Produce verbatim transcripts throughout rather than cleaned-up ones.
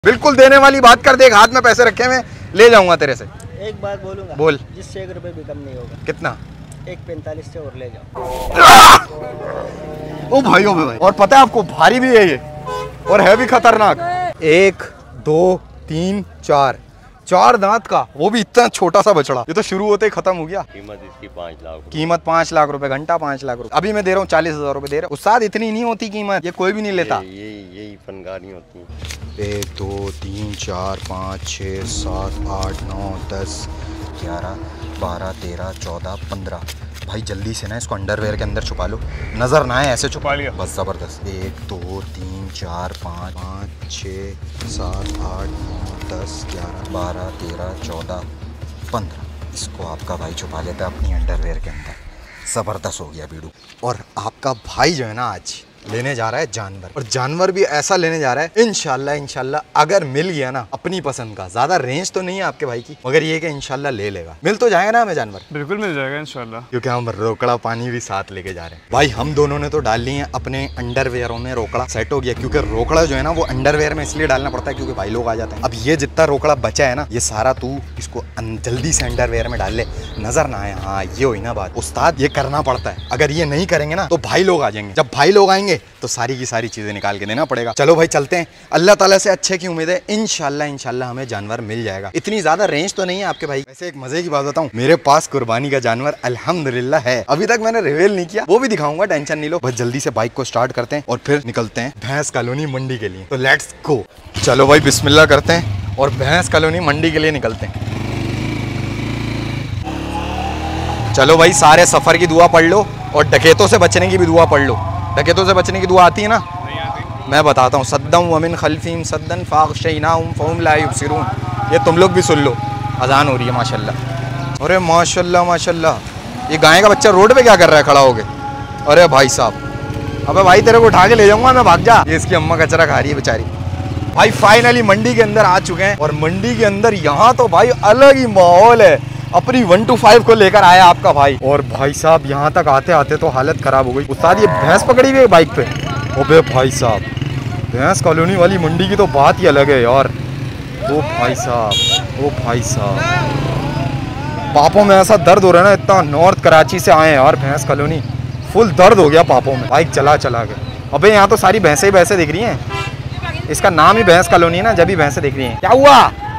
बिल्कुल देने वाली बात कर, देख हाथ में पैसे रखे हुए, ले जाऊंगा तेरे से। एक बात बोलूंगा, बोल। जिससे एक रुपए भी कम नहीं होगा। कितना? एक पैंतालीस से और ले जाओ। ओ भाई ओ भाई, और पता है आपको भारी भी है ये और है भी खतरनाक। एक दो तीन चार, चार दांत का, वो भी इतना छोटा सा बछड़ा। ये तो शुरू होते ही खत्म हो गया। कीमत इसकी पाँच लाख। कीमत पाँच लाख रुपए, घंटा पाँच लाख रुपए। अभी मैं दे रहा हूँ चालीस हजार रुपए दे रहा हूँ। उस्ताद इतनी नहीं होती कीमत, ये कोई भी नहीं लेता। ये यही फनकारी होती है। एक दो तीन चार पाँच छः सात आठ नौ दस ग्यारह बारह तेरह चौदह पंद्रह। भाई जल्दी से ना इसको अंडरवेयर के अंदर छुपा लो, नज़र ना आए, ऐसे छुपा लिया बस। ज़बरदस्त। एक दो तीन चार पाँच पाँच छः सात आठ नौ दस ग्यारह बारह तेरह चौदह पंद्रह। इसको आपका भाई छुपा लेता है अपनी अंडरवेयर के अंदर। ज़बरदस्त हो गया बीड़ू। और आपका भाई जो है ना आज लेने जा रहा है जानवर, और जानवर भी ऐसा लेने जा रहा है इंशाल्लाह इंशाल्लाह अगर मिल गया ना अपनी पसंद का। ज्यादा रेंज तो नहीं है आपके भाई की, मगर ये कि इंशाल्लाह ले लेगा। मिल तो जाएगा ना हमें जानवर? बिल्कुल मिल जाएगा इंशाल्लाह, क्योंकि हम रोकड़ा पानी भी साथ लेके जा रहे हैं। भाई हम दोनों ने तो डाल ली है अपने अंडरवेयरों में रोकड़ा, सेट हो गया। क्योंकि रोकड़ा जो है ना वो अंडरवेयर में इसलिए डालना पड़ता है क्योंकि भाई लोग आ जाते हैं। अब ये जितना रोकड़ा बचा है ना, ये सारा तू इसको जल्दी से अंडरवेयर में डाल ले, नजर ना आए। हाँ ये हुई ना बात उस्ताद, ये करना पड़ता है। अगर ये नहीं करेंगे ना तो भाई लोग आ जाएंगे। जब भाई लोग आएंगे तो सारी की सारी चीजें निकाल के देना पड़ेगा। चलो भाई चलते हैं, अल्लाह ताला से अच्छे की उम्मीद है, इंशाल्लाह इंशाल्लाह हमें जानवर मिल जाएगा। इतनी ज्यादा रेंज तो नहीं है आपके भाई। वैसे एक मजे की बात बताऊं, मेरे पास कुर्बानी का जानवर अल्हम्दुलिल्लाह है। अभी तक मैंने रिवील नहीं किया, वो भी दिखाऊंगा, टेंशन नहीं लो। बस जल्दी से बाइक को स्टार्ट करते हैं और फिर निकलते हैं भैंस कॉलोनी मंडी के लिए। तो लेट्स गो। चलो भाई बिस्मिल्लाह करते हैं और भैंस कॉलोनी मंडी के लिए निकलते हैं। चलो भाई सारे सफर की दुआ पढ़ लो और डकैतों से बचने की भी दुआ पढ़ लो। डकैतों से बचने की दुआ आती है ना? मैं बताता हूँ। सद्दम वमिन खल्फीम सद्दन फाग़शैनाहुम फ़हुम ला युबसिरून। ये तुम लोग भी सुन लो, अजान हो रही है माशाल्लाह। अरे माशाल्लाह माशाल्लाह, ये गाय का बच्चा रोड पे क्या कर रहा है खड़ा होके? अरे भाई साहब, अबे भाई तेरे को उठा के ले जाऊंगा मैं, भाग जा। ये इसकी अम्मा कचरा खा रही है बेचारी। भाई फाइनली मंडी के अंदर आ चुके हैं और मंडी के अंदर यहाँ तो भाई अलग ही माहौल है। अपनी वन टू फाइव को लेकर आया आपका भाई। और भाई साहब यहाँ तक आते आते तो हालत खराब हो गई। उस्ताद ये भैंस पकड़ी हुई है बाइक पे। ओबे भाई साहब, भैंस कॉलोनी वाली मंडी की तो बात ही अलग है यार। ओ भाई साहब, ओ भाई साहब, पापों में ऐसा दर्द हो रहा है ना, इतना नॉर्थ कराची से आए हैं यार भैंस कॉलोनी, फुल दर्द हो गया पापों में बाइक चला चला के। अबे यहाँ तो सारी भैंसें ही भैंसें दिख रही हैं। इसका नाम ही भैंस कॉलोनी है ना, जब भी भैंसें दिख रही हैं। क्या हुआ?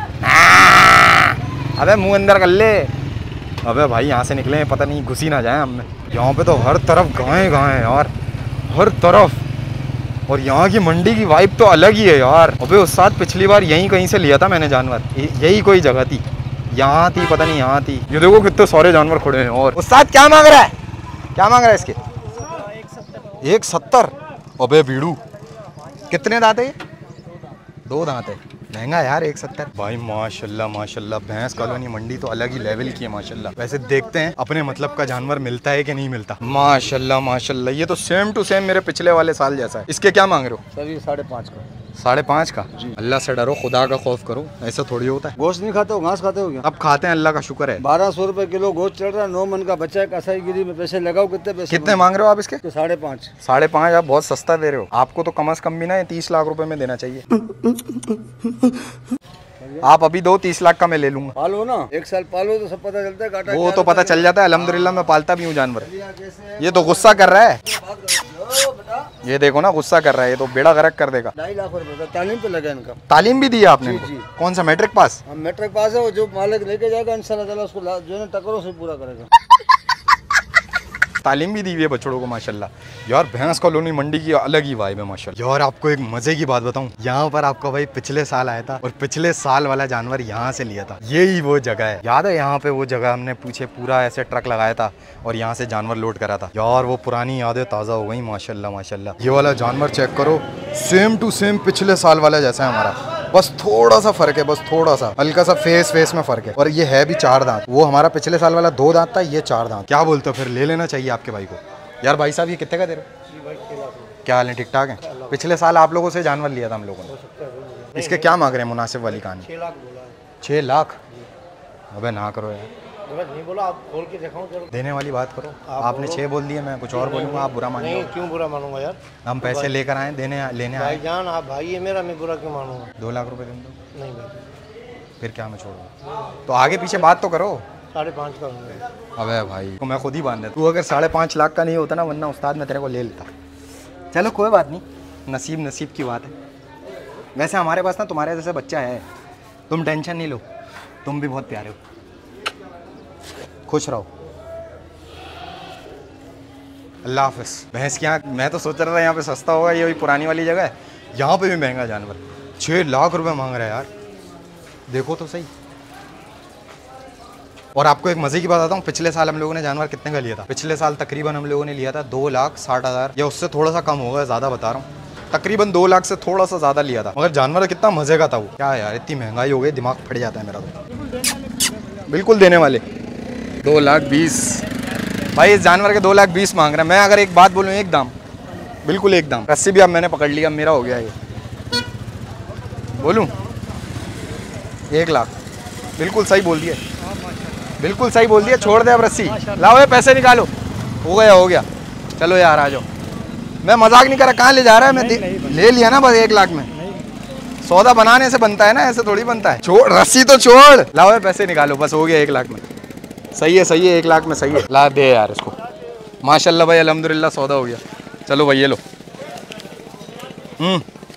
अबे मुंह अंदर कर ले। अबे भाई यहाँ से निकले, पता नहीं घुसी ना जाए हमें। यहाँ पे तो हर तरफ गाय गाय यार, हर तरफ। और यहाँ की मंडी की वाइब तो अलग ही है यार। अबे उस्ताद पिछली बार यहीं कहीं से लिया था मैंने जानवर, यही कोई जगह थी, यहाँ थी, पता नहीं यहाँ थी। ये देखो कितने सारे जानवर खड़े हैं। और उस्ताद क्या मांग रहा है? क्या मांग रहा है इसके? एक सत्तर। अबे बीड़ू कितने दांत है? दो दांत है। महंगा यार एक सत्तर। भाई माशाल्लाह माशाल्लाह, भैंस कॉलोनी मंडी तो अलग ही लेवल की है माशाल्लाह। वैसे देखते हैं अपने मतलब का जानवर मिलता है कि नहीं मिलता। माशाल्लाह माशाल्लाह, ये तो सेम टू सेम मेरे पिछले वाले साल जैसा है। इसके क्या मांग रहे हो? सर ये साढ़े पाँच का। साढ़े पाँच का? अल्लाह से डरो, खुदा का खौफ करो, ऐसा थोड़ी होता है। गोश्त नहीं खाते हो, घास खाते हो क्या? अब खाते हैं, अल्लाह का शुक्र है। बारह सौ रुपए किलो गोश्त चल रहा है, नौ मन का बच्चा है, कसाईगिरी में पैसे लगाओ। कितने पैसे? कितने मांग रहे हो आप इसके? तो साढ़े पाँच। साढ़े पाँच? आप बहुत सस्ता दे रहे हो। आपको तो कम से कम भी ना तीस लाख रुपए में देना चाहिए। आप अभी दो, तीस लाख का मैं ले लूंगा। पालो ना, एक साल पालो तो सब पता चलता है। काटा वो तो पता चल जाता है, अल्हम्दुलिल्लाह मैं पालता भी हूँ जानवर। ये तो गुस्सा कर रहा है, ये देखो ना गुस्सा कर रहा है, ये तो बेड़ा गर्क कर देगा। ढाई लाख रुपए तालीम पे लगा इनका। तालीम भी दी है आपने? कौन सा, मैट्रिक पास? हम मैट्रिक पास है, वो जो मालिक लेके जाएगा इंशाल्लाह ताला उसको जो है टकरों से पूरा करेगा। तालीम भी दी हुई है बछड़ों को माशाल्लाह। यार भैंस कॉलोनी मंडी की अलग ही वाइब है माशाल्लाह। यार आपको एक मजे की बात बताऊं, यहाँ पर आपका भाई पिछले साल आया था और पिछले साल वाला जानवर यहाँ से लिया था। यही वो जगह है, याद है? यहाँ पे वो जगह हमने पूछे पूरा ऐसे ट्रक लगाया था और यहाँ से जानवर लोड करा था। यार वो पुरानी यादें ताज़ा हो गई माशाल्लाह माशाल्लाह। ये वाला जानवर चेक करो, सेम टू सेम पिछले साल वाला जैसा है हमारा, बस थोड़ा सा फर्क है, बस थोड़ा सा हल्का सा फेस फेस में फर्क है। और ये है भी चार दांत। वो हमारा पिछले साल वाला दो दांत था, ये चार दांत। क्या बोलते हो, फिर ले लेना चाहिए आपके भाई को। यार भाई साहब ये कितने का दे रहे हो? क्या हाल है, ठीक ठाक है? पिछले साल आप लोगों से जानवर लिया था हम लोगों ने। इसके क्या मांग रहे हैं मुनासिब वाली कहानी? छः लाख? अबे ना करो यार, गलत नहीं बोला, आप खोल के दिखाओ जरूर। देने वाली बात करो। आप आपने बोलो। छः बोल दिए, मैं कुछ और बोलूँगा, आप बुरा नहीं, मानिए। क्यों बुरा मानूंगा यार? हम पैसे लेकर आए, देने लेने आए। भाईजान आप भाई है मेरा, मैं बुरा क्यों मानूंगा? दो लाख रुपए दे दो, नहीं भाई, फिर क्या मैं छोड़ दूँ? तो आगे पीछे बात तो करो। साढ़े पाँच का होंगे। अबे भाई तो मैं खुद ही बांध देता। तू अगर साढ़े पाँच लाख का नहीं होता ना, वरना उस्ताद मैं तेरे को ले लेता। चलो कोई बात नहीं, नसीब नसीब की बात है। वैसे हमारे पास ना तुम्हारे जैसे बच्चा है, तुम टेंशन नहीं लो, तुम भी बहुत प्यारे हो, खुश रहो। अल्लाह हाफिज़। भैंस की आँख, मैं तो सोच रहा था यहाँ पे सस्ता होगा, ये वही पुरानी वाली जगह है, यहाँ पे भी महंगा जानवर। छः लाख रुपए मांग रहा है यार, देखो तो सही। और आपको एक मज़े की बात बताऊँ, पिछले साल हम लोगों ने जानवर कितने का लिया था? पिछले साल तकरीबन हम लोगों ने लिया था दो लाख साठ हज़ार, या उससे थोड़ा सा कम होगा, ज़्यादा बता रहा हूँ, तकरीबन दो लाख से थोड़ा सा ज़्यादा लिया था। मगर जानवर कितना मज़े का था वो। क्या यार, इतनी महंगाई हो गई, दिमाग फट जाता है मेरा तो। बिल्कुल देने वाले, दो लाख बीस भाई, इस जानवर के दो लाख बीस मांग रहे हैं। मैं अगर एक बात बोलूँ, एक दाम, बिल्कुल एक दाम। रस्सी भी अब मैंने पकड़ लिया, मेरा हो गया ये। बोलूँ एक लाख, बिल्कुल सही बोल दिए, बिल्कुल सही बोल दिया। छोड़ दे अब रस्सी, लाओ ये पैसे निकालो। हो गया हो गया, चलो यार आ जाओ। मैं मजाक नहीं कर रहा, कहाँ ले जा रहा है? मैं ले लिया ना बस एक लाख में। सौदा बनाने से बनता है ना, ऐसे थोड़ी बनता है। छोड़ रस्सी तो छोड़, लाओ ये पैसे निकालो, बस हो गया एक लाख में। सही है सही है, एक लाख में सही है। ला दे यार इसको, माशाल्लाह भाई, अल्हम्दुलिल्लाह सौदा हो गया। चलो भाई ये लो। हम्म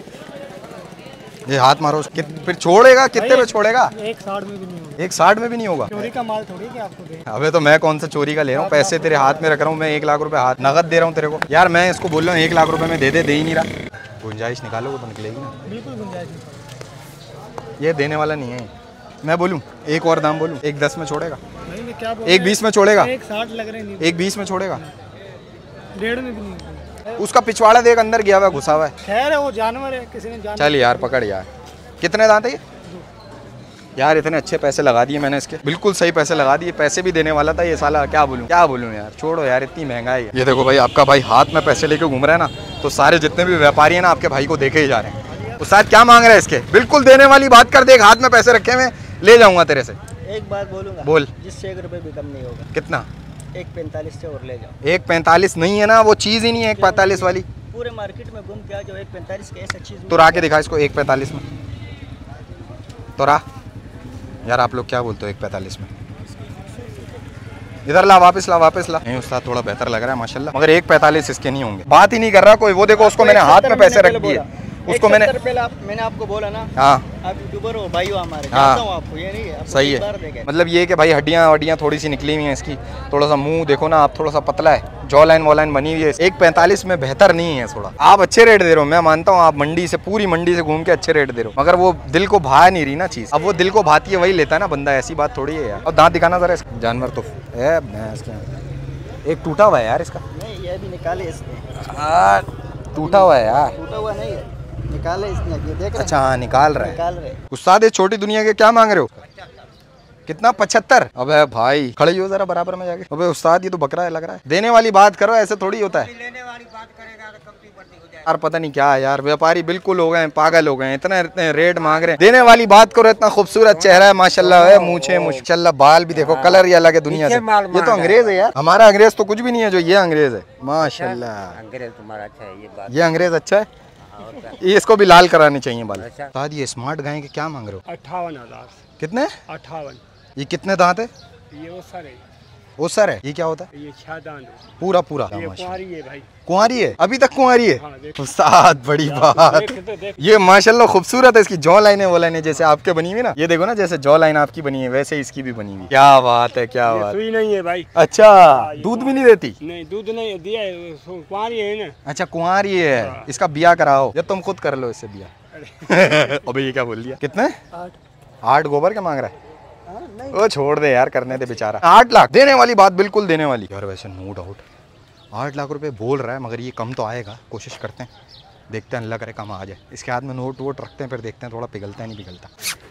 ये हाथ मारो, कित, फिर छोड़ेगा कितने पे छोड़ेगा? एक साठ में भी नहीं होगा। एक साठ में भी नहीं होगा? चोरी का माल थोड़ी कि आपको दे। अबे तो मैं कौन सा चोरी का ले रहा हूँ? पैसे तेरे हाथ में रख रहा हूँ मैं, एक लाख रुपए हाथ नगद दे रहा हूँ तेरे को। यार मैं इसको बोल रहा हूँ एक लाख रुपए में दे दे, दे ही नहीं रहा। गुंजाइश निकालो, वो तो निकलेगी ना। बिल्कुल गुंजाइश नहीं। ये देने वाला नहीं है। मैं बोलूँ एक और दाम बोलूँ? एक दस में छोड़ेगा? नहीं मैं क्या बोल, एक बीस में छोड़ेगा? एक साठ लग रहे नहीं, एक बीस में छोड़ेगा? डेढ़ में भी नहीं। उसका पिछवाड़ा देख, अंदर गया हुआ, घुसा हुआ है। खैर है, वो जानवर है, किसी ने जान। चल यार पकड़ यार। कितने दांत है ये? यार इतने अच्छे पैसे लगा दिए मैंने इसके, बिल्कुल सही पैसे लगा दिए। पैसे भी देने वाला था ये साला, क्या बोलूं क्या बोलूं यार। छोड़ो यार, इतनी महंगाई है। ये देखो भाई, आपका भाई हाथ में पैसे लेके घूम रहा है ना, तो सारे जितने भी व्यापारी है ना, आपके भाई को देखे ही जा रहे हैं। उस्ताद क्या मांग रहे हैं इसके? बिल्कुल देने वाली बात कर, देख हाथ में पैसे रखे हुए, ले जाऊंगा तेरे से। एक बात बोलूंगा, बोल। जिससे एक रुपए भी कम नहीं होगा। कितना? एक पैंतालीस से और ले जाओ। एक पैंतालीस नहीं है ना, वो चीज़ ही नहीं है एक पैंतालीस वाली। पूरे मार्केट में घूम के आ जाओ, एक पैंतालीस की ऐसा चीज। तो रा के दिखा इसको एक पैंतालीस में, तो रा। यार आप लोग क्या बोलते हो एक पैंतालीस में? इधर ला, वापस ला, वापस ला। नहीं उस्ताद थोड़ा बेहतर लग रहा है माशाल्लाह, मगर एक पैंतालीस इसके नहीं होंगे। बात ही नहीं कर रहा कोई। वो देखो उसको मैंने हाथ में पैसे रख दिए, उसको मैंने पहले आप, मैंने आपको बोला ना, हाँ आप यूट्यूबर हो, भाई हो हमारे, हाँ। जानता हूं आपको, ये नहीं है आपको सही एक बार है। देखे। मतलब ये कि भाई हड्डियाँ वड्डियाँ थोड़ी सी निकली हुई हैं इसकी, थोड़ा सा मुंह देखो ना आप, थोड़ा सा पतला है, जॉ लाइन वॉ लाइन बनी हुई है। एक पैंतालीस में बेहतर नहीं है थोड़ा। आप अच्छे रेट दे रहे हो, मैं मानता हूँ, आप मंडी से, पूरी मंडी से घूम के अच्छे रेट दे रहे हो, मगर वो दिल को भा नहीं रही ना चीज़। अब वो दिल को भाती है वही लेता है ना बंदा, ऐसी बात थोड़ी है यार। और दांत दिखाना जरा इसका। जानवर तो है भैंस के, एक टूटा हुआ है यार इसका। नहीं ये भी निकाले इसने, हाँ, टूटा हुआ है यार। टूटा हुआ नहीं है, निकाले इसने, ये देख रहे अच्छा हाँ, निकाल रहा है। निकाल रहे। उस्ताद ये छोटी दुनिया के क्या मांग रहे हो? कितना? पचहत्तर? अबे भाई खड़े ही हो जरा बराबर में जाके। अबे उस्ताद ये तो बकरा है लग रहा है। देने वाली बात करो, ऐसे थोड़ी होता है। लेने वाली बात करेगा तो कम बढ़ती हो जाए। यार पता नहीं क्या है यार, व्यापारी बिल्कुल हो गए हैं, पागल हो गए हैं, इतने इतने रेट मांग रहे हैं। देने वाली बात करो, इतना खूबसूरत चेहरा है माशाल्लाह है, मूछे माशाल्लाह, बाल भी देखो, कलर ही अलग है दुनिया से। ये तो अंग्रेज है यार, हमारा अंग्रेज तो कुछ भी नहीं है जो ये अंग्रेज है माशाल्लाह। अंग्रेज तुम्हारा अच्छा है, ये बात। ये अंग्रेज अच्छा है, ये इसको भी लाल करानी चाहिए बाल। उस्ताद ये स्मार्ट गाय के क्या मांग रहे हो? अट्ठावन हजार। कितने? अट्ठावन। ये कितने दांत है? ये वो सर है, वो सर है। ये क्या होता है? ये छह दांत, पूरा पूरा ये कुंवारी है भाई। कुंवारी है? अभी तक कुंवारी है? हाँ, देखो। उस्ताद बड़ी बात। देख, देख, देख। ये माशाल्लाह खूबसूरत है, इसकी जॉ लाइनें वो लाइनें जैसे आपके बनी हुई ना, ये देखो ना जैसे जॉ लाइन आपकी बनी है वैसे इसकी भी बनी हुई। क्या बात है, क्या बात। सुई नहीं है भाई। अच्छा दूध भी नहीं देती? नहीं दूध नहीं दिया है, कुंवारी है ना। अच्छा कुंवारी है, इसका बिया कराओ या तुम खुद कर लो इससे बिया। अबे ये क्या बोल दिया? कितने? आठ। आठ गोबर क्या मांग रहा है? वो छोड़ दे यार, करने दे बेचारा। आठ लाख देने वाली बात, बिल्कुल देने वाली यार। वैसे नो डाउट आठ लाख रुपए बोल रहा है, मगर ये कम तो आएगा, कोशिश करते हैं, देखते हैं, अल्लाह करे कम आ जाए। इसके हाथ में नोट वोट रखते हैं, फिर देखते हैं थोड़ा पिघलता है नहीं पिघलता।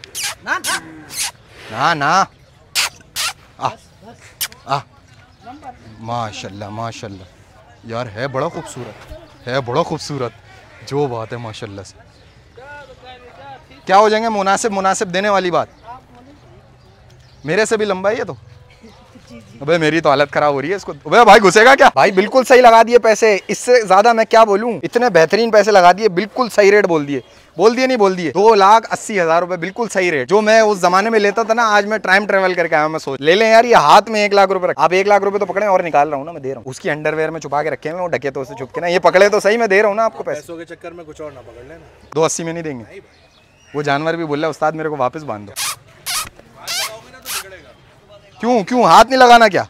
ना ना आ, आ, माशाल्लाह माशाल्लाह यार, है बड़ा खूबसूरत, है बड़ा खूबसूरत, जो बात है माशाल्लाह से। क्या हो जाएंगे? मुनासिब मुनासिब देने वाली बात। मेरे से भी लंबा ही है तो अबे मेरी तो हालत खराब हो रही है इसको। अबे भाई घुसेगा क्या? भाई बिल्कुल सही लगा दिए पैसे, इससे ज्यादा मैं क्या बोलूं, इतने बेहतरीन पैसे लगा दिए, बिल्कुल सही रेट बोल दिए। बोल दिए नहीं बोल दिए, दो लाख अस्सी हजार रुपए बिल्कुल सही रेट, जो मैं उस जमाने में लेता था ना, आज मैं टाइम ट्रेवल करके आया। मैं सोच ले लें यार, ये हाथ में एक लाख रुपए रख, आप एक लाख रुपए तो पकड़े और निकाल रहा हूँ ना, मैं दे रहा हूँ। उसकी अंडरवेयर में छुपा के रखे हैं वो डकैतों से छुप के ना, ये पकड़े तो सही, मैं दे रहा हूँ ना आपको पैसे। पैसों के चक्कर में कुछ और ना पकड़ लेना। दो अस्सी में नहीं देंगे। वो जानवर भी बोल रहा है उस्ताद मेरे को वापस बांध दो। क्यों क्यों हाथ नहीं लगाना क्या?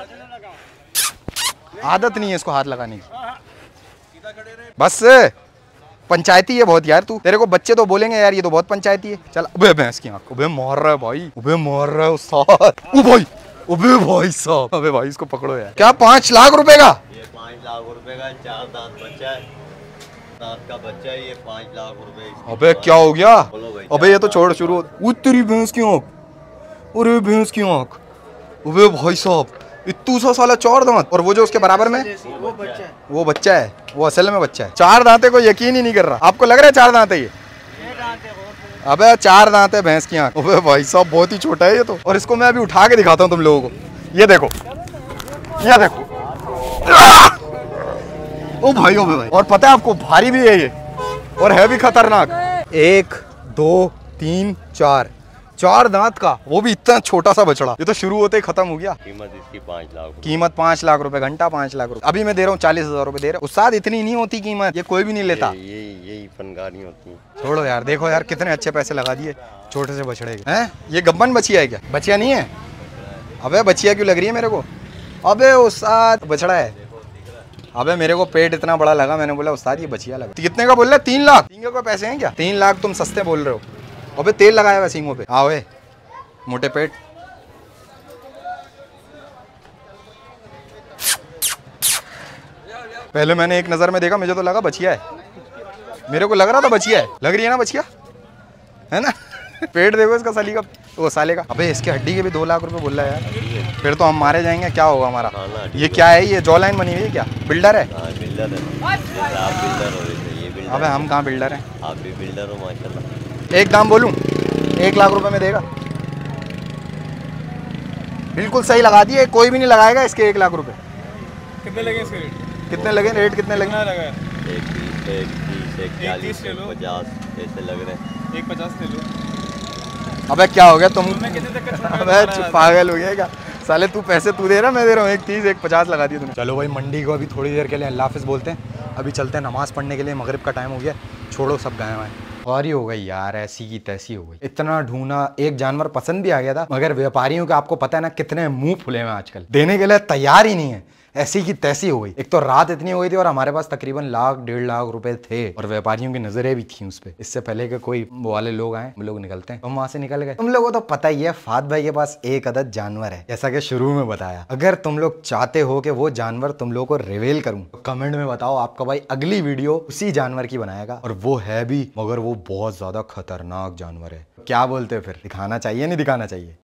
आदत नहीं है इसको हाथ लगाने की। बस पंचायती है बहुत यार तू, तेरे को बच्चे तो बोलेंगे यार ये तो बहुत पंचायती है। चल अबे भैंस की आंख, अबे मार रहा है भाई, अबे मार रहा है उस्ताद। ओ भाई, अबे भाई साहब, अबे भाई इसको पकड़ो यार। क्या पांच लाख रुपए का? ये पाँच लाख रुपए का चार दांत बच्चा है, दांत का बच्चा है, ये पाँच लाख रुपए। अबे क्या हो गया? बोलो भाई, अबे ये तो छोड़ शुरू। वो तेरी भैंस की आंख, अरे भैंस की आंख, अबे भाई साहब इतू सा साला चार दांत, और वो जो उसके बराबर में वो बच्चा है। वो बच्चा है, वो असल में बच्चा है। चार दांते को यकीन ही नहीं कर रहा, आपको लग रहा है चार दांत है ये? अबे चार दांत है भैंस की आंख। अबे भाई साहब बहुत ही छोटा है ये तो, और इसको मैं अभी उठा के दिखाता हूँ तुम लोगों को। ये देखो, ये देखो, ओ भाई ओ भाई, और पता है आपको भारी भी है ये, और है भी खतरनाक। एक दो तीन चार, चार दांत का, वो भी इतना छोटा सा बछड़ा। ये तो शुरू होते ही खत्म हो गया। कीमत इसकी पाँच लाख रुपए। कीमत पाँच लाख रुपए, घंटा पाँच लाख रुपए। अभी मैं दे रहा हूँ चालीस हजार रुपए दे रहा हूँ उस्ताद, इतनी नहीं होती कीमत, ये कोई भी नहीं लेता। ये ये यही फनगारी होती है। छोड़ो यार, देखो यार कितने अच्छे पैसे लगा दिए छोटे से बछड़े के। हैं ये गब्बन बचिया है क्या? बचिया नहीं है? अबे बचिया क्यों लग रही है मेरे को? अबे उस्ताद बछड़ा है। अबे मेरे को पेट इतना बड़ा लगा, मैंने बोला उस्ताद ये बचिया लगा। कितने का बोल रहा है? तीन लाख? तीन के पैसे हैं क्या? तीन लाख तुम सस्ते बोल रहे हो। अबे तेल लगाया हुआ सींगों पे। आओ मोटे पेट। पहले मैंने एक नजर में देखा, मुझे तो लगा बचिया है, मेरे को लग रहा था बचिया है। लग रही है ना बचिया, है ना? पेट देखो इसका, साली का, वो साले का। अबे इसके हड्डी के भी दो लाख रुपए बोल रहा है यार, फिर तो हम मारे जाएंगे। क्या होगा हमारा? ये क्या है? ये जॉ लाइन बनी हुई है क्या? बिल्डर है? हाँ बिल्डर है। जैसे आप बिल्डर हो वैसे ये बिल्डर। अबे हम कहाँ बिल्डर हैं? आप भी बिल्डर हो माशाल्लाह। एक दाम बोलूं, एक लाख रुपए में देगा? बिल्कुल सही लगा दिए, कोई भी नहीं लगाएगा इसके एक लाख रुपए। कितने लगे इसके रेट? कितने लगे? रेट कितने लगे? कितना लगा है? एक तीस, एक तीस, एक चालीस, ले एक लो। पचास ऐसे लग रहे हैं। एक पचास ले लो। अबे क्या हो गया तुम? तुमने कितने तक का छोड़ा? अबे चुप, पागल हो गया क्या? साले तू पैसे तू दे रहा, मैं दे रहा हूँ। एक तीस एक पचास लगा दिया तूने। चलो भाई मंडी को अभी थोड़ी देर के लिए अल्लाह हाफिज़ बोलते हैं, अभी चलते हैं नमाज़ पढ़ने के लिए, मगरिब का टाइम हो गया। छोड़ो सब गए हुए हैं। और ही हो गई यार, ऐसी की तैसी हो गई। इतना ढूंढा, एक जानवर पसंद भी आ गया था, मगर व्यापारियों के आपको पता है ना कितने मुंह फुले हुए आजकल, देने के लिए तैयार ही नहीं है। ऐसी की तैसी हो गई। एक तो रात इतनी हो गई थी और हमारे पास तकरीबन लाख डेढ़ लाख रुपए थे, और व्यापारियों की नजरें भी थी उस पे। इससे पहले कि कोई वो वाले लोग आए, हम लोग निकलते हैं, हम वहां से निकल गए। तुम लोगों को तो पता ही है, फात भाई के पास एक अदद जानवर है, जैसा कि शुरू में बताया। अगर तुम लोग चाहते हो कि वो जानवर तुम लोग को रिवील करूं, तो कमेंट में बताओ, आपका भाई अगली वीडियो उसी जानवर की बनाएगा। और वो है भी, मगर वो बहुत ज्यादा खतरनाक जानवर है। क्या बोलते हो फिर? दिखाना चाहिए नहीं दिखाना चाहिए?